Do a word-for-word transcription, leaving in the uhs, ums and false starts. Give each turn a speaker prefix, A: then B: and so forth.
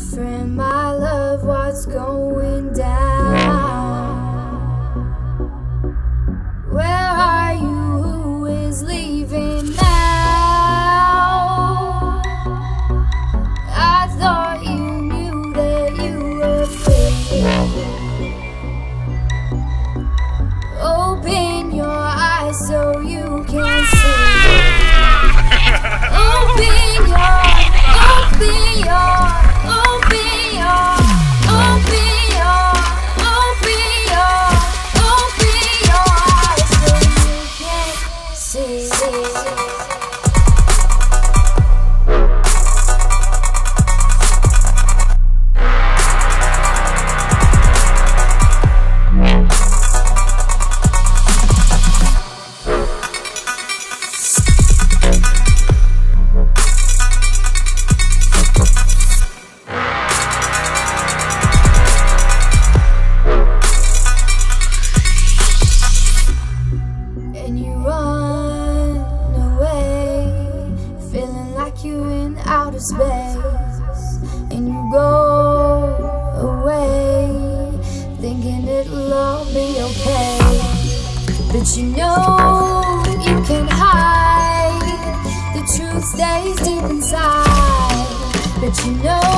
A: friend, my love, what's going down? Where are you? Who is leaving now? I thought you knew that you were free. Open your eyes so you can see. Open your, open your, open your, open your, open your, open your eyes so you can see. And you run away, feeling like you're in outer space. And you go away, thinking it'll all be okay. But you know you can hide, the truth stays deep inside. But you know